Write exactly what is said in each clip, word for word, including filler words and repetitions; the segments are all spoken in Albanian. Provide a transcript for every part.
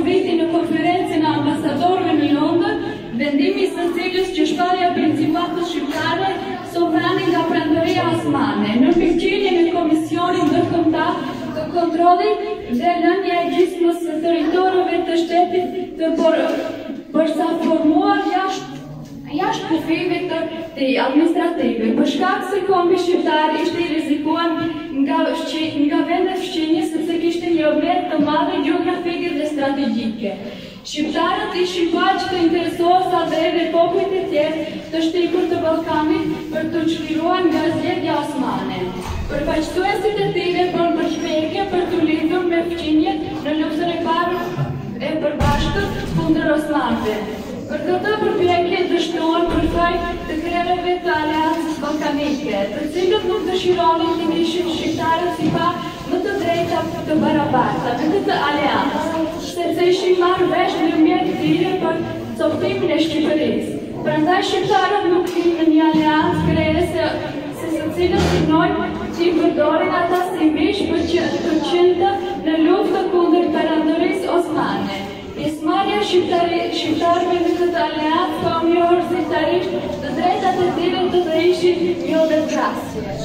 viti në konferencën e ambasadorëve në Londër, vendimi së cilës që shpallja principatës shqiptare sovrani nga Pranderia Osmane, në mbikëqyrjen e Komisionit Ndërkombëtar të Kontrollit dhe lënia e gjysmës së territorëve të shtetit të përsa formuar jashtë jashtë kufive të, të administrative, për shkak se kombi shqiptar ishte i rrezikuar nga, nga vendet fqinje sepse kishte një vlerë të madhe gjeografike dhe strategjike. Shqiptarët ishin paq të interesuar sa dhe edhe popujt e tjerë të shtikur të Ballkanit për të çliruar nga zgjedhja osmane. Përfaqësuesit e tyre bën përshpjegje për të lidhur me fqinjet në luftën e parë e përbashkët kundër osmanëve. Për këtë përpjekje dështuan për faj të krerëve të Aleancës Ballkanike, të cilët nuk dëshironin të nishin shqiptarët si pa më të drejta të barabarta në këtë aleancë, sepse ishin marrë vesh në mjet të tyre për coptimin e Shqipërisë. Prandaj shqiptarët nuk hinë në një aleancë krerëse se së cilët synojnë që i përdorin ata si mish për që të qëndë në luftë kundër Perandorisë Osmane. Pjesëmarrja shqiptarëve në këtë aleancë ka njohur zyrtarisht të drejtat e tyre të të ishin jo vetvrasje.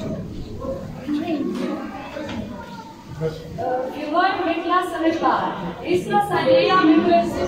Fillojmë me klasën e parë. Isra Saleja me poezi.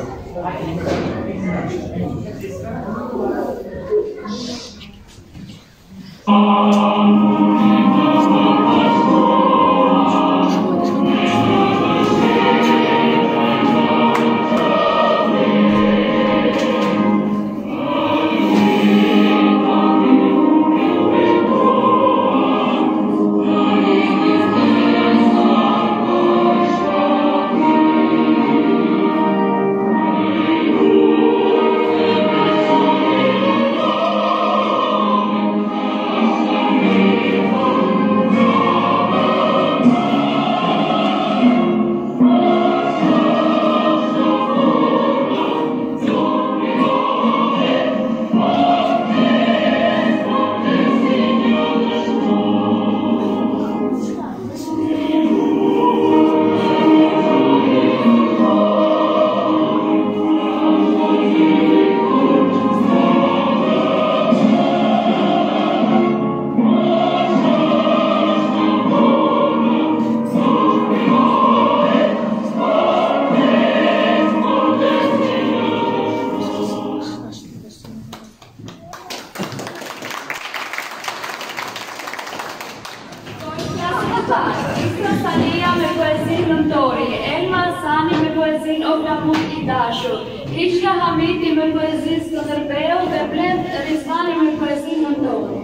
Isra Saleja me poezinë Nëntori, Elma Asani me poezinë O Flamur i dashur, Hiçka Hamiti me poezinë Skënderbeu dhe Blend Rizvani me poezinë Nëntori.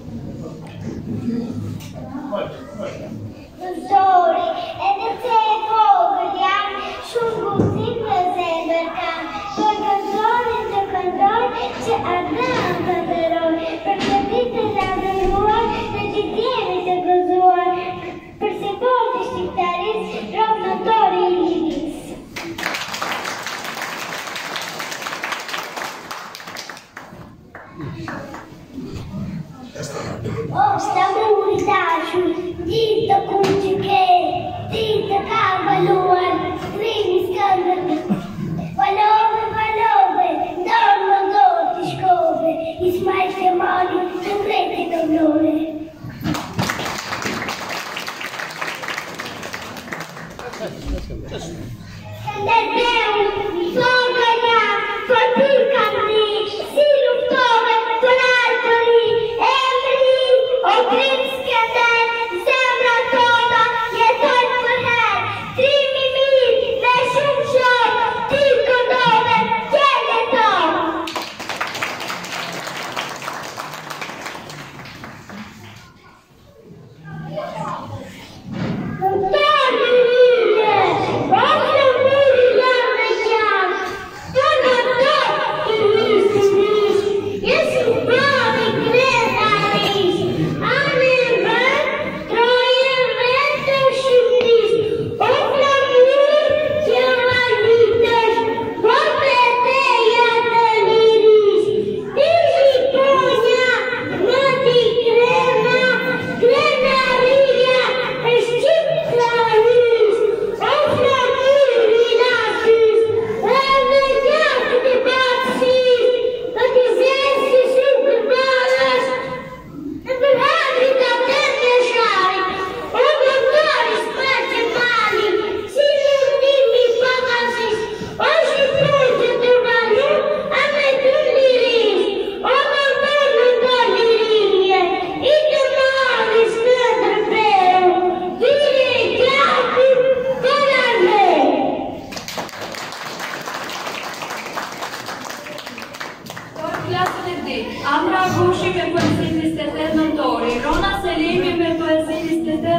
Nëntori, edhe pse e vogël jam, shumë guzim në zemër kam, por këndorin të këndoj që Adam të ndëroj, për të ditë të lavdëruar dhe që t'jemi të gëzuar. Për se portë shqiptaris, rov Nëntori i Livis. O, Flamur i dashur, ditë të kumë që ke, ditë të ka valuar, Trimi Skënderbeu. Valove, valove, ndorë më ndorë të shkove, Ismail Kemali të mrejtë të vlore. Skënderbeu, florë nga, forpir kam ri, si luftove për altëri, emri, o grim Skënder, zemra tona, jetojnë për her, trimi mirë, me shumë shorë, ti këndove, gjele tonë. Nëntori i Livis, o Flamur i dashur,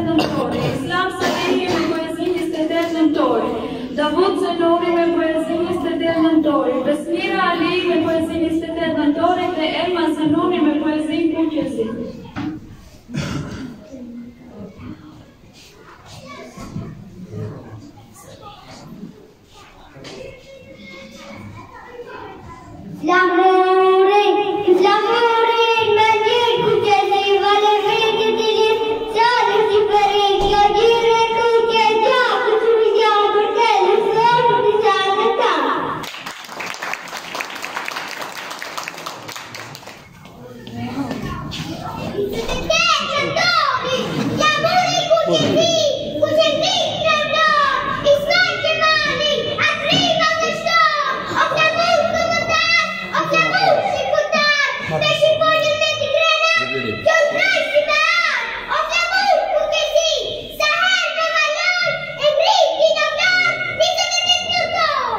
Ternantori, Islam Salihi me poezimis te Ternantori, Davud Zenori me poezimis te Ternantori, Besmira Ali me poezimis te Ternantori, dhe Elma Zanoni me poezim Kuqezi. Flamuri, flamuri, me një Kuqezi, vale vete të litë, qale si përrejt, jo gjire kuqe, gjapë të vizjanë për të lësonë të qanë ta. Ternantori, flamuri Kuqezi, Kuqezi Ternantor, Ismail Qemali, Atrima në shtorë, o flamur komentar, o flamur shikutar, me shqiponjën me t'i grena, kjo zbraj si me arë, o flamur Kuqezi, sa herë me valoj, e vriti në vlarë, njëzet e një minutor.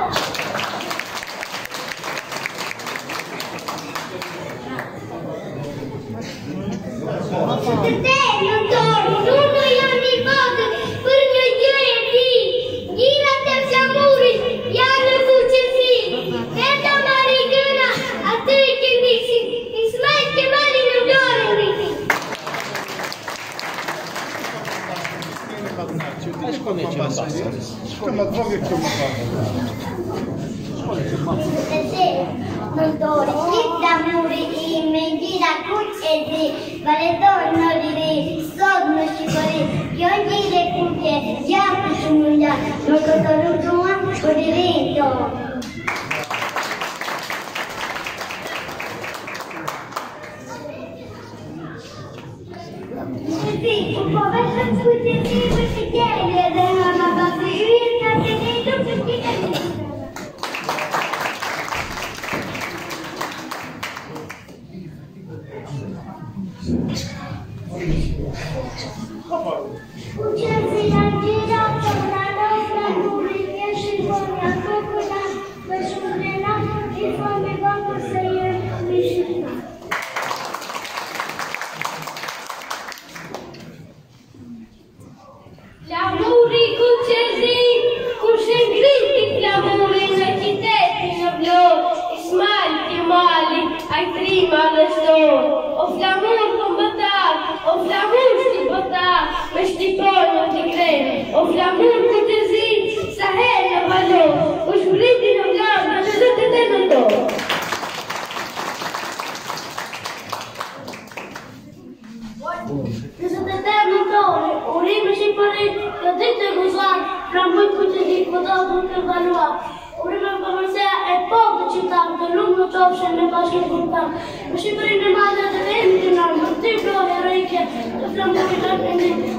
Ternantori, nuno janë një botë, për një gjë e ti, gjirat e flamurit janë në Kuqezi, Eta Marigëna, aty i kemi si Ismail Qemali në vlorë rriti. Ternantori, i flamuri i me gjira Kuqezi, valeton në liri, sot në Shqipëri, kjo gjire kuqe, gjatë shumë nga, në këtë rruan për lirin tonë. Kuqezi, u po vetëm Kuqezi për të gjele dhe në në basi yrë ka të një të të të Kuqezi janë gjira të mrano, flamuri një shqiponja kokuna, me shumë grena, i fami bako se jenë mi shqipna. Flamuri Kuqezi, kur se ngriti flamuri në qitetin në vlorë, Ismail Qemali, Atrima në shtorë, o flamur kombëtar, o flamur shqipotar, me shqiponjën t'i grena, o flamur Kuqezi, sa herë në valor, u shvriti në vlarë në gjëzët e Ternantori. Gjëzët e Ternantori, uri me Shqipëri, kjo ditë e guzar, flamur Kuqezi, këta du të valuar. Uri me përmërsea e popë të qytarë, të lumë në qofshe me bashkën këmëtarë. Me Shqipëri në madhe të vemi të nërë, më të vlore e rejke, të flamurit të këndit.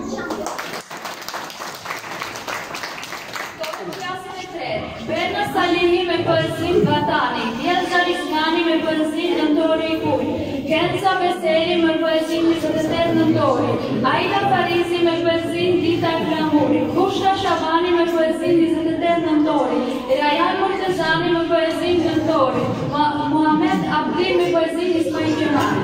Berna Salihi me poezim Vatani, Jelza Rismani me poezim Nëntori i Kuj, Kenza Veseli me poezim njëzet e Ternantori, Aida Farizi me poezim Dita e Flamuri, Kushta Shabani me poezim njëzet e Ternantori, Rajan Murtezani me poezim Nëntori, Muhammed Abdi me poezim Ismail Qemali.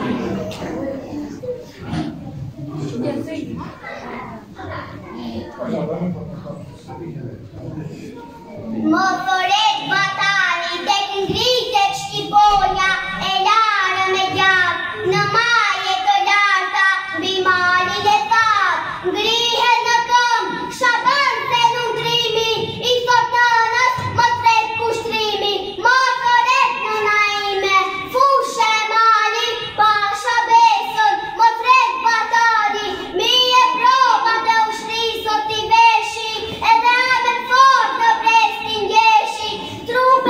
Motoret Vatani, tek ngritet Shqiponja, e larë me gjatë, në maje të larta, mbi malin e tatë, ngrihet në këmbë, Shaban se në ndrimi, i sotanës, më tret kushtrimi, motoret në naime, fushë e mali, pasha besën, më tret Vatani, mi e proba të ushri, sot i veshi, edhe amen fort në Prestin gjeshi, trup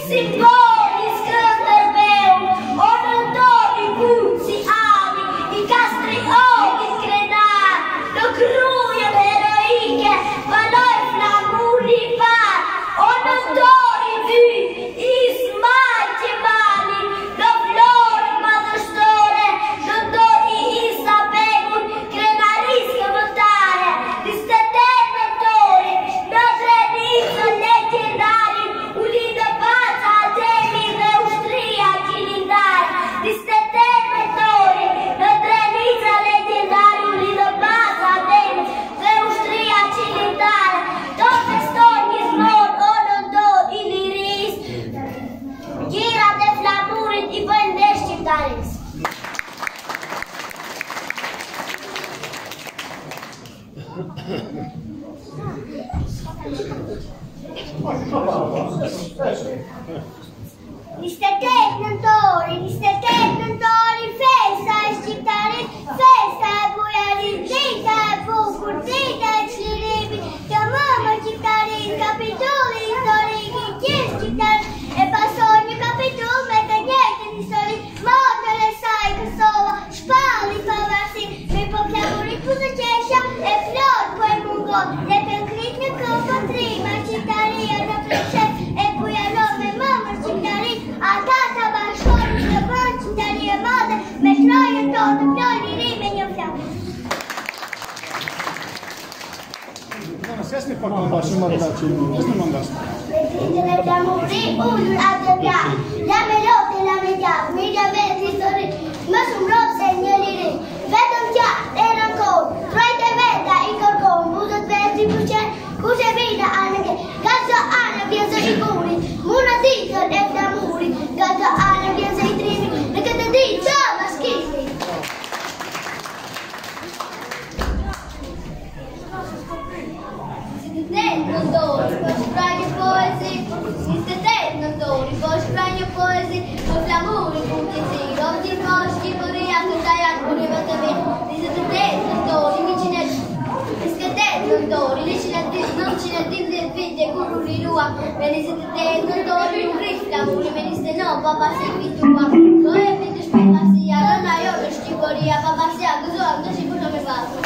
simboli scândărbeu, orătorii puții ami, i castrioti screnari, lucrurile eroiche, valori flamuri var, orătorii vii, i smalti mani, dovlori madrăstore, dottori i sapegur, crenariscă votare, disteternatori, nătrăniță legendari, unidă fața demii de ustria cilindari, disteternatori, nătrăniță legendari, unidă fața demii de ustria cilindari, toate stoni smor, onodor, iliris, gira de flamuri, i vândești taris. Niște tecnători, niște tecnători, festa e scriptare, festa e buiarii, zita e bucur, zita e sliribi, chiamăm scriptare in capitoli istorici, ce scriptare, e pasogni capitol, mega niente di storie, modele sai che sono, spalli pavassi, mi pochiamo rifuso cescia, e flor poi mungo, le pencritne copa prima, cittaria da plece, e poi a nome mamma cittaria, a tata bascioni, le bon cittaria moda, metroia todo, fiori, rime, io fiamo. Сейчас не покупаешь, и мандачи, не мандачи. Le flamuri, un adăpiat, la melote, la media, media vezi storii, mă sunt rob segnalire, vedem chiar, era col, troi de veda, i corcon, buză vezi buce, cu se vida anche, gazza ana, viața i curi, muna dită, e flamuri, gazza ana, viața i trimi, le că te dice, la schifi. Tecnători, poi spranie poesie, niște tecnători, poi spranie poesie, o flamuri puteții, oggi moști păria că tăiat până te veni, niște tecnători, micine, niște tecnători, licine nu cine din de vide curului lua, venise tecnători, un grif flamuri, veniste no, papa se vitua, noi vide spela si arana io lo stiporia, papa si acuzó, no si può me passo.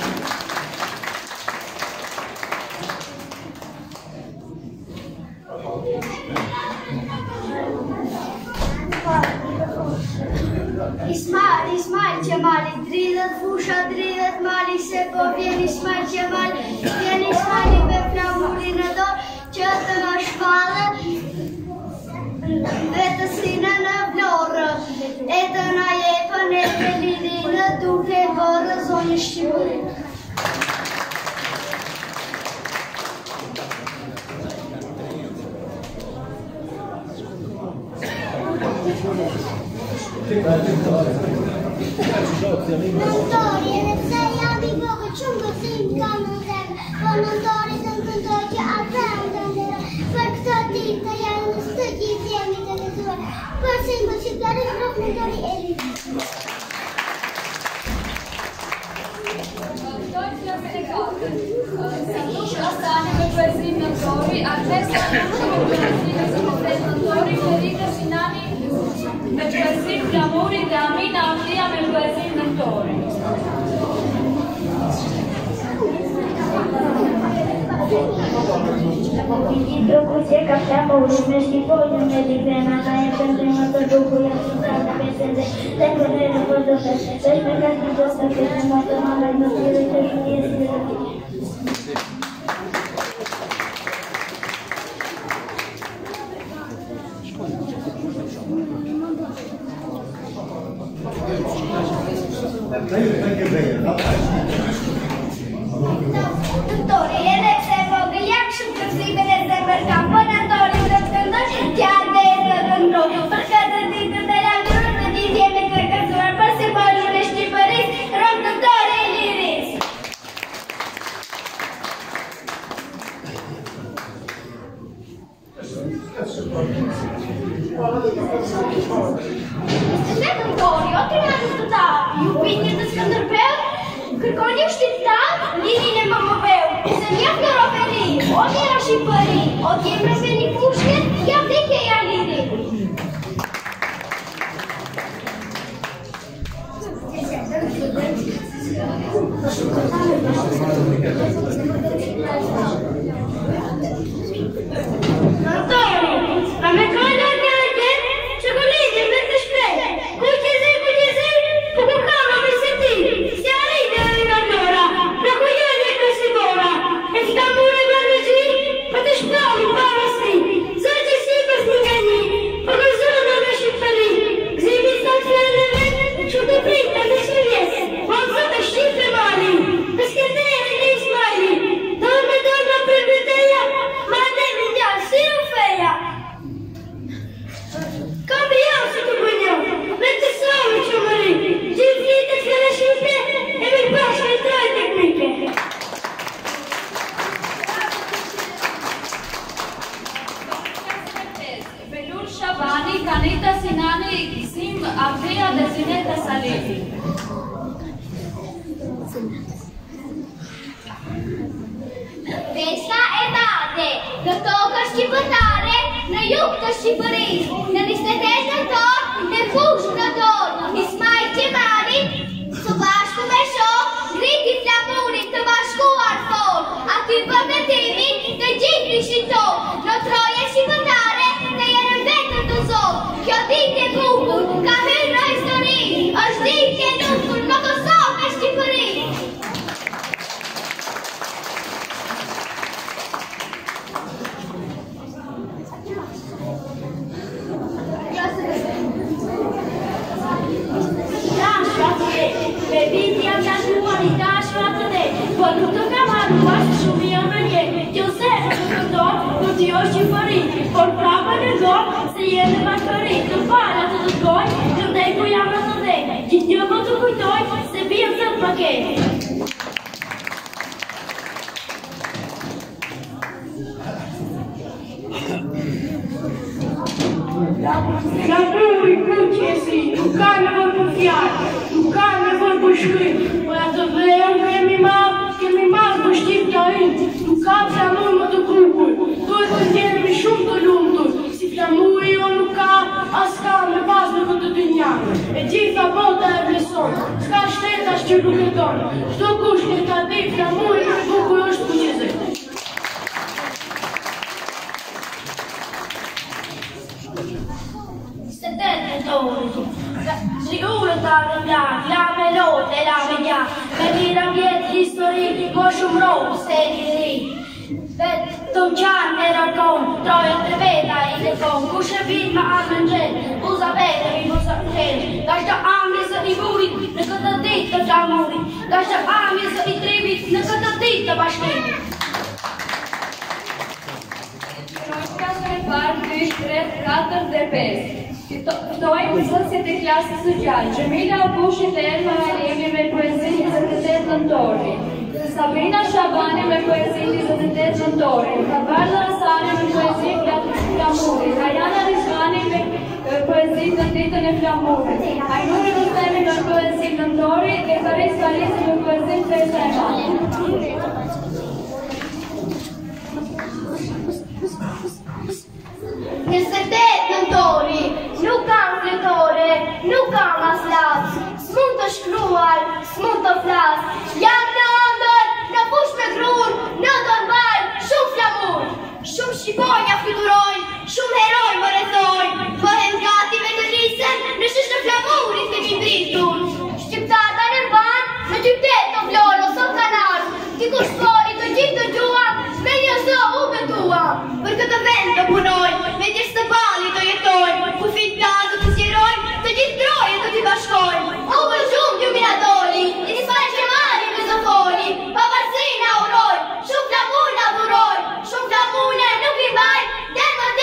Ismail, Ismail ce mali, drillet fusha, drillet mali, se po vjen Ismail ce mali, vjen Ismail me flamuri në dorë, që të më shpallë, vetësinë në vlorë, e të na jepën e të lidinë, duke bërë zonjë Shqipëri. Nontori, e ne sei anni poco, ciungo si incanno zero, con nontori sono contro che avvengono, per questo italiano studi insieme delle sue, per semplificare i professori e i Ostane per questi nontori, a testa non per nontori, ferite finali per questi flamuri da mina via per questi nontori. Dietro così capiamo un mesi poi non è di pena, ma è sempre una cosa cui ha sentito che sente, tengo nero quello che per me capito sta che è molto male, non si vede niente. Dottore, io ne servo che gli action possibili del mercato, poi Antonio Rottendoci ti ha detto un gioco, perché ti dite della giornata di insieme che canzone, poi se poi non esci per il Rottendoci e l'Iris. Este Antonio, o trenează total, iubine de Skanderbeu, Cârconie știțal, linile mă măveu, să-mi ia florofelii, o mieră și pării, o chemre veni pușche, chiar de cheia Anita Sinani, Sim Avria de Sineta Saliti. Festa e date, da tocca scipatare, na iucta scipărit, na nistetesc de tot, de fuș de tot, ismai ce mari, să bași cu meșo, gritit la muri, să bași cu arfor, atât pe timi, de gipri și tot, no troie scipătare, de erăvetă de zon, că o dite bucur, ca hâră istorii, aș dite lucruri, no că s-o pe scipărit. Bebitia mea șumalita și față de Vălută ca marua și șumia mărie Eu se rădător, cu tio și fării Por pravă de zor, se e de măcării După alea tot de goi, când dai cu ea mă de Când eu mă duc cu doi, se bine să-l păchet La lui Crucesi, tu cane vor confiar, tu cane vor bușcâi, păi să vreau că mi mal, că mi mal cu știpt aici, tu capi la urmă de grupuri, doi contiene mi șum de lumturi, si flamuri eu nu cap, asca me bază cu de dunian, e gifa volta e bleson, ska šteta što je lucrător, što cușne ca de flamuri me bucuroși cu ce zăi. Sigurătate mea, la melode, la mea, venirea vieții istoriei, moșum rău, serii. Domcian era con, troia treveda in le con, cusce filma a mangel, usa bene, mi usa gel, gasta ami să i muri, ne cătă dită già muri, gasta ami să i tribi, ne cătă dită bașteni. Noi parte tre quattro de pes. Noi învățăți de clasă socială. Jamila Bush de Elma Aliemi me poezii de Zătătet Lăntori. Sabrina Șabani me poezii de Zătătet Lăntori. Carla Sare me poezii de Flamuri. Rayana Rizvani me poezii de Tita de Flamuri. Ainuri Rustemi me poezii de Lăntori. De Caris Caris me poezii de Semani. Nessetet Lăntori, nu cam fletore, nu cam aslat, smuntă șcrual, smuntă flas, iar n-andăr, n-apuși pe grur, n-andăr bani, șum flamur, șum și boia fluturoi, șum heroi mărătoi, văhem gati vedălisen, nășește flamurii pe din britul, știptata în ban, në qytet në floro, sot kanar, diku shpori të gjithë të gjuam, me një zë u betuam, për këtë vend të punoj, me gjithë të bali të jetoj, ku fitazë të sjeroj, të gjithë troje të t'i bashkoj, u për shumë ju mina doli, i një sfaj që mani në zëfoni, pavarësi në uroj, shumë flamun në buroj, shumë flamune nuk i mbaj, den më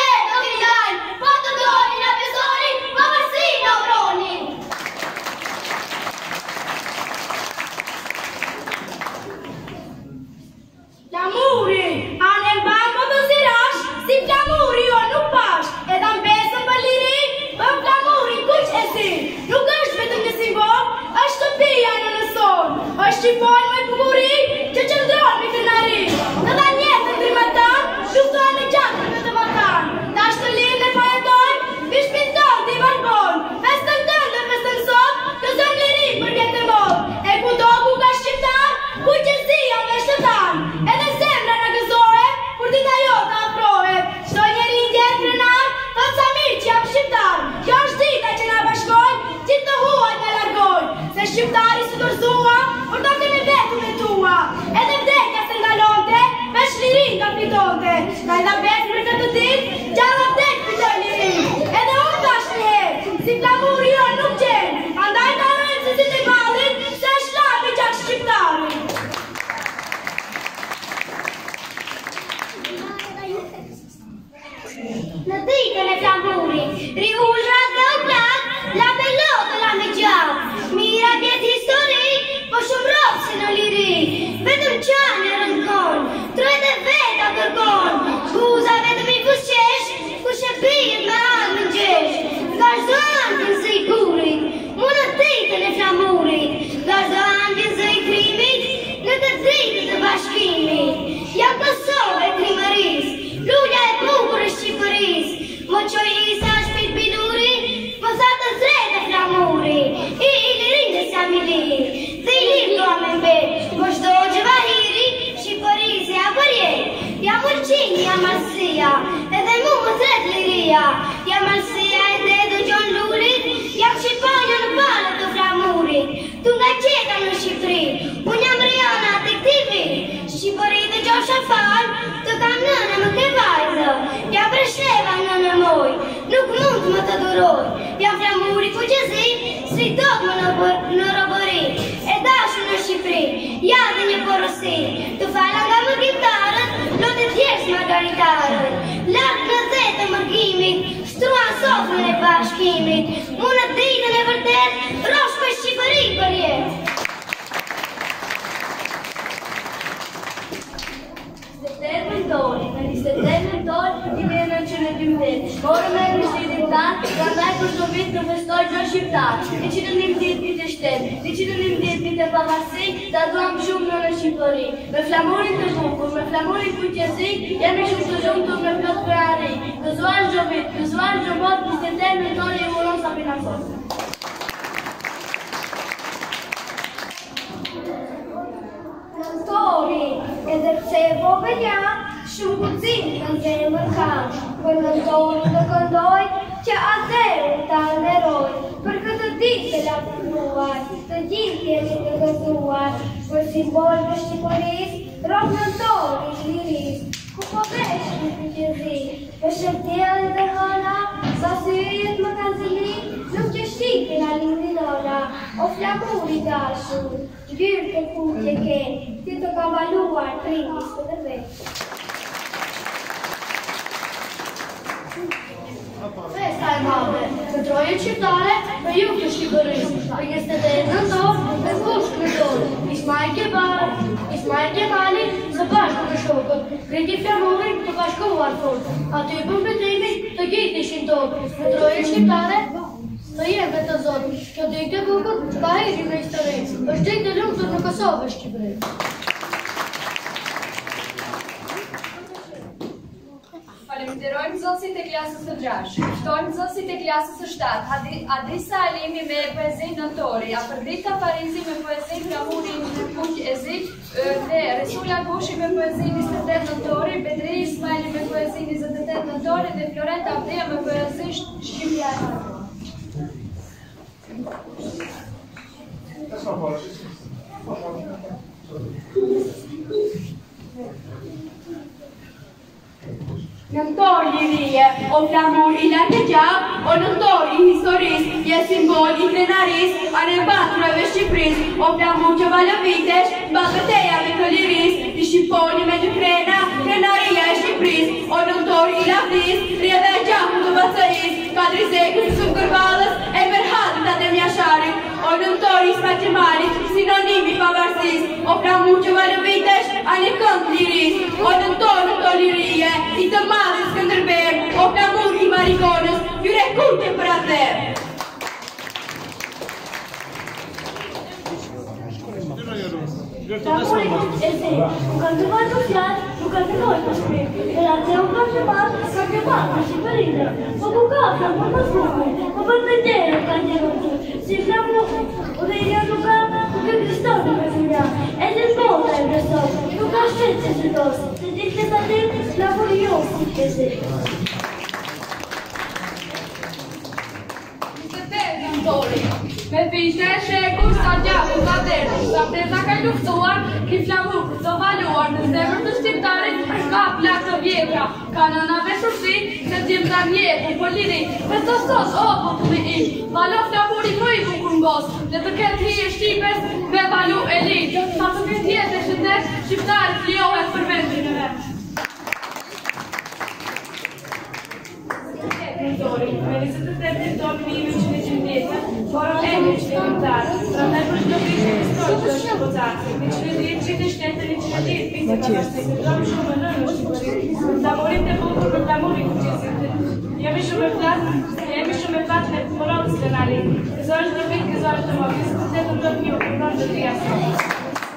via. Jam Alsia e dedo Gjon Lurit, jam Shqiponja në palët të flamurit. Tu nga qeta në Shqipëri, unë jam Riana të këti vit. Shqipëri dhe Gjon Shafal, të kam nëna më ke vajzë. Jam Breshleva nëna moj, nuk mund të më të duroj. Jam flamurit ku qëzi, si do të më në robëri. E dashu në Shqipëri, ja dhe një porosi. Të fala nga më gitarët, lote tjesë margaritarët. Lartë në zetë mërgimit, struan sofën e bashkimit. Unë të ditën e vërtet, rosh për Shqipëri për jetë. Në njëzet e tetë nëntor, një mijë e nëntëqind e dymbëdhjetë. Morëm me Krishtlindjen tanë, prandaj për çdo vit të festoj çdo shqiptar. njëqind e njëmbëdhjetë vite e shtetë, njëqind e njëmbëdhjetë vite pavarësi, ta duam shumë në Shqipëri. Me flamurin të bukur, me flamurin kujtjesik, jemi shumë të lumtur me plot kreari. Gëzuar çdo vit, gëzuar çdo botë, njëzet e tetë nëntor e uron Sabina Sot. Nëntori, edhe pse e vogël jam, shumë kucin në zemër kam. Për nëntori të këndoj, që atëherë ta nderoj. Për këtë ditë të lavdëruar, të gjithë jeni të gëzuar. Për simbol të Shqipërisë, rrok nëntori i lirisë. Ku po vesh në të qëzi, për shërbjellë dhe hëna, sa syjet më kanë zili, nuk që shqipin a lindinona. O flamuri dashur, gjyrë të kutje ke, ti të ka valuar prindis të dhe vetë. Festa e madhe, të troje qiptare, për ju të Shqipërisë, për njëzet e tetë nëntor, me kush këndor, Ismail Kebali, Ismail Kebali, së bashku me shokët, kriti flamurin të bashkuar fort, aty i përmbetimi të gjithë ishin tokë, të troje qiptare, të jenë të zotë, kjo ditë e bukur, ka heri në histori, është ditë e lumtur në Kosovë e Shqipëri. Falenderojmë nxënësit e klasës së gjashtë. Ftojmë nxënësit e klasës së shtatë, Adisa Alimi me poezinë Nëntori, Afërdita Farizi me poezinë Flamurin Kuq Ezik dhe Resula Kushi me poezinë njëzet e tetë Nëntori, Bedri Ismaili me poezinë njëzet e tetë Nëntori dhe Florenta Abdia me poezinë Shqipjare. Nëntor lirie, o flamur i lartë gjallë, o nëntor i historisë, je simbol i krenarisë, anë e batrave Shqipërisë, o flamur që valëvitesh, balbëteja me të lirisë, i shqiponi me dy krena, krenaria e Shqipërisë, o nëntor i lavdisë, rjeve e gjaku të vëtsërisë, kadri zekës së kërvalës, e mërhatit atë mjasharit, o nëntor i Smaqemalit, sinonimi pavarësisë, o flamur që valëvitesh, anë e kënd lirisë, o nëntor në të lirie, i të madhe Skënderber, o flamur i Marikonës, jure kutje për atër. Flamuri Kuq Ezik, nuk kanë të vajtë fjallë, nuk kanë të dojtë për shkrim. E la të u kam që marë, ka që marë në Shqipërinë. Po ku ka flamur më smukur, po për të gjerë ka gjerë të. Si flamur, u dhe i një nuk ka, nuk e kristoni me fila. E dhe bota e besot, nuk ka shqetë që që dosë. Se ditë të të ditë, flamuri jo Kuq Ezik. Me pishte e shekur sa gjaku sa derë, sa preza ka luftuar, ki flamur të valuar në zemër të shqiptarit, ka plak të vjetra, ka nëna veshursi, se t'jem të mjetë, për liri, me të sot, o, po të dhe i, valo flamuri më i bukur mbos, dhe të ketë hi e Shqipes, me valu e linë, sa të këtë jetë e shëndet, shqiptarit liohet për vendin e vetë. Me njëzet e tetë nëntor një mijë e nëntëqind e njëzet, morëm emri që të këmëtarë, prandaj për çdo vit e historisë të shqiptarë, njëqind e dhjetë, njëqind e shtatë, njëqind e dhjetë vite pavarësi, të duam shumë në në Shqipëri, për flamurin të bukur, për flamurin Kuq Ezik. Jemi shumë e platë, jemi shumë e platë me të moralës të nari. Gëzuar çdo vit, gëzuar çdo muaj, njëzet e tetë nëntor një u përnon të dhja sot.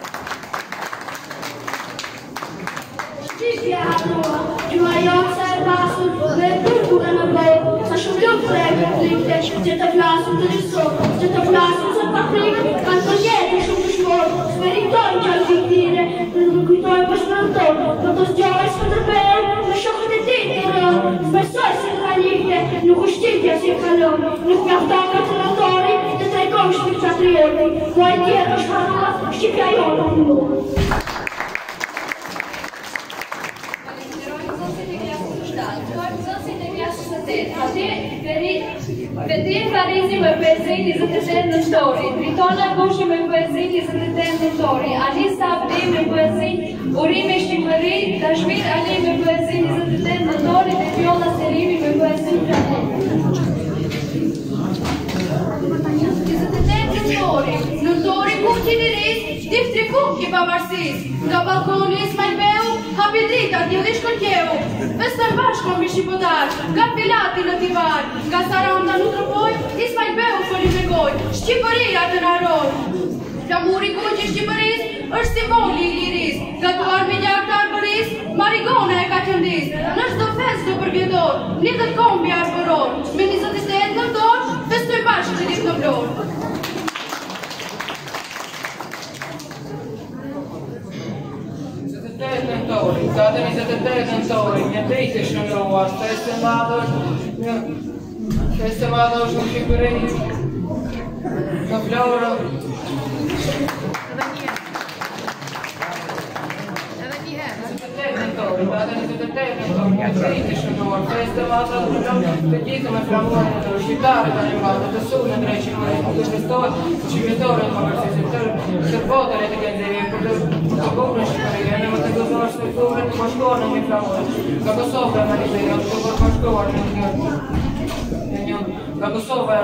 Shqipja atua, gjua jonë se e pasur, dhe turkure në bejë, sa shumë luft dhe e konflikte, që të flasur të njësot, që të flasur të paprikë, kanë të jetë shumë të shmorë, së meritojnë që alë viktire, dhe në kujtojnë për shmërëtojnë, në të zgjojnë Skënderber, me shokët e ti të rënë, së besoj se të kalikte, nuk është qitja si e kalon, nuk mjafton nga senatori të tregoj shpik patrioti, ku ai tjerë është harua, Shqipja jonë në mundë. Petir Farisi me poezi njëzet e tetë nëntori, Tritona Gushi me poezi njëzet e tetë nëntori, Alisa Abdi me poezi Urimi Shqipëri, Dashmir Ali me poezi njëzet e tetë nëntori dhe Fjolla Selimi me poezi Franë. njëzet e tetë nëntori, nëntori kuqin i ris, diftri kuk i pavarësis, nga balkoni Ismail Beu, hapi drita t'jeli shkërkeu, festën bashko mbi shqipotar, nga Pilati në divar, nga Saranda nuk rëpoj, Ismail Beu foli me goj, Shqipëria të naroj. Flamuri kuqi Shqipëris, është simboli i liris, gatuar me gjak të arbëris, Marigona e ka qëndis, në çdo fest të përvjetor, njëzet kombi arbëror, me njëzet e tetë nëntor, festoj bashkë të ditë në vlorë. Gata njëzet e tetë nëntori, një ditë i shënruar, feste madhe është, feste madhe është në Shqipëri, në Vlorë. Gata njëzet e tetë nëntori, një ditë i shënruar, feste madhe është në Vlorë, të gjithë me flamuar në shqiptare të një madhe, të su në drejtë që në të shvestoj, qytetore në përësisit të sërbotër e të këndëri, për të bukë në Shqipëri, në më të gëzorë strukturë të bashkuar në një flamuar, nga Kosovë në Liberi, të bërë bashkuar në një, nga Kosovë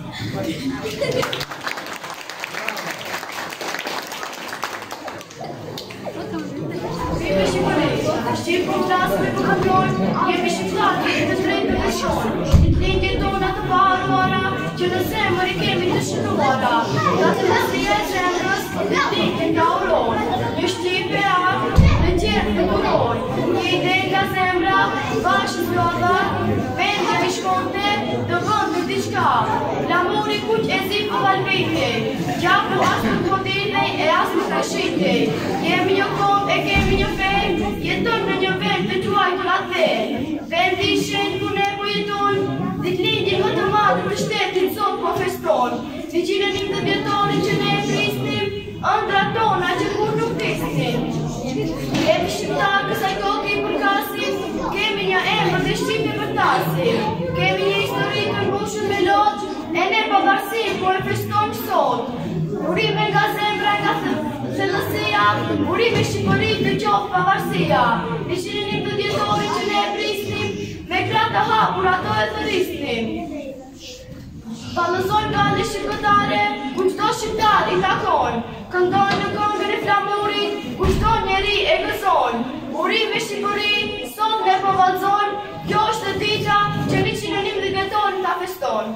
Shqipë në klasë me përkëmjojnë, jemi shqiptarë të drejtë me shonë. Të lindje tona të paruara, që në zemër i kemi të shënuara. Nga të nësia e zemrës, në lindje nga uronë. Në Shqipe ardë, në gjerë të burojnë. Një ide nga zemra, bashkë zlodha, vendje i shkonte, të vëndë diçka. Flamuri kuq e zi për valvite, gjaku asë në kodile e asë në kashite. Jemi një kom e kemi një fejnë, jeton në një vend të quajtur atë vend. Vendi i shenjtë ku ne po jetojmë, ditëlindjen më të madhe për shtetin sot po feston. Vigjilën njëzet vjetorin që ne e prisnim, ëndrat tona që kur nuk prisnim. Jemi shqiptarë kësaj koke i përkasim, kemi një emër dhe Shqipe përtasim. Kemi një histori të mbushur me loqë, e ne pavarësim po e festojmë sot. Urime nga zemra nga thellësia, urime Shqipëri të qoftë pavarësia. Vigjilën njëzet vjetorin që ne e prisnim, me kratë të hapur ato e thërisnim. Ballëzojmë gale shqiptare, ku çdo shqiptar i takon. Këndojnë në këngën e flamurit, ku çdo njeri e gëzon. Urime Shqipëri, sot ne po vallëzojmë, kjo është e dita që njëqind e njëmbëdhjetë vjetorin ta feston.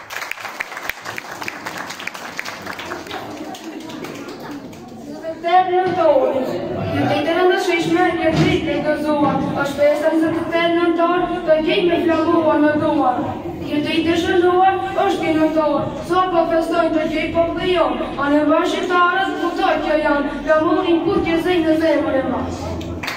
Tetë nëntori, në ditë rëndësishme, një ditë e gëzuar, është festa njëzet e tetë nëntor, të gjithë me flamuar në duar. Një ditë e shënduar, është një nëntor, sot po festojnë të gjithë populli jonë, a në vërë shqiptarët kutoj kjo janë, flamurin kur që zëjnë në zemër e masë.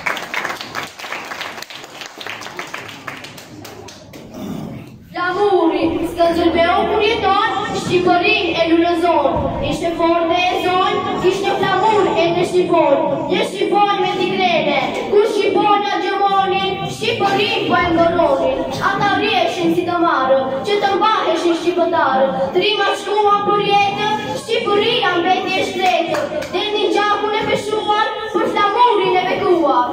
Flamuri, Skënderbeu kur jeton, Shqipërinë e lulëzon. Ishte fort dhe e zonë, kishte flamur e në Shqipon. Një Shqipon me tigrene, ku Shqipon a gjëmonin, Shqipërinë po e mboronin. Ata rjeshin si të marë, që të mbaheshin shqipëtarë. Trima shkua për jetë, Shqipëria mbeti e shkretë. Dhe një gjakun e peshuar, për flamurin e bekuar.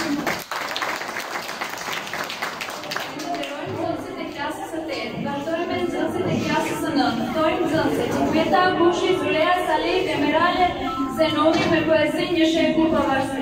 Vazhdojmë me nxënësit e klasës së nëntë. Ftojmë nxënësit Qikveta Gushi, Zuleja Salih dhe Merale Zenoni me poezi Një shekull pavarësi.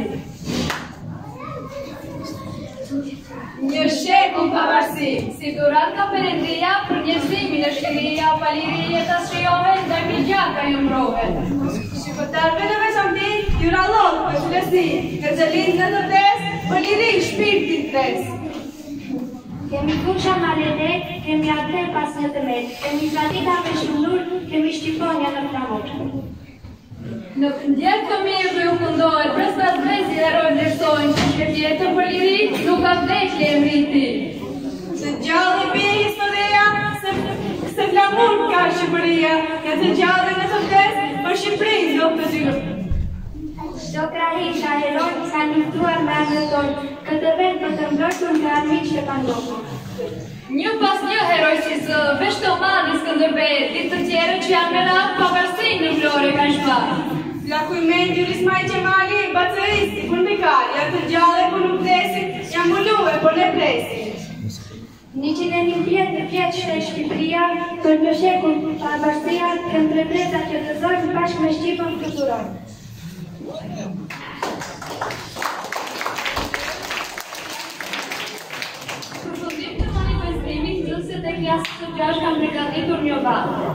Një shekull pavarësi, si durat ka Perëndia për njerëzimin e shqiria, paliri jetës shijohen dhe mi gjaka ju mbrohen. Shqiptarëve në veçanti, ju rallon për shlesi, kërxelin në të tes, për liri shpirtin tes. Kemi kusha malede, kemi atë pas një të met, kemi tradita me shumlur, kemi Shqiponja në flamur. Në këndjet të mirë dhe u këndojnë, prestas brezi e rojnë lështojnë, që shkët jetër për liri, nuk ka vdekje e mriti. Të gjallë i bje historie të gjallë në të ftes për Shqipërinë, zot të tyre. Çdo krahi ka heroj ka luftuar me anën tonë, këtë vend për të mbrojtur nga armiqtë që pandohen. Një pas një herojqisë Veshtomani Skënderbej, ditë të tjere që janë me radhë pavarësinë në vlore kanë shparë. La cui mente Rismai Cemali e bazzeristi, pulmicali, alto giallo e voluptesi, jamulue, por ne presi. njëqind e një vjetë në vjetë që e Shqipëria, për një shekull pavarësia, të întrepreza që të zojnë bashkë me Shqipën fluturojnë. Përfundim të manifestimit, nxënësit e klasës së gjashtë kanë përgatitur një vallë.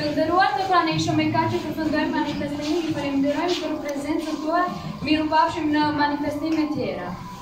Дорогата плане ще ме качи в фондой манифестирани и парим дерой в презенца това ми рубавшим на манифестиране тера.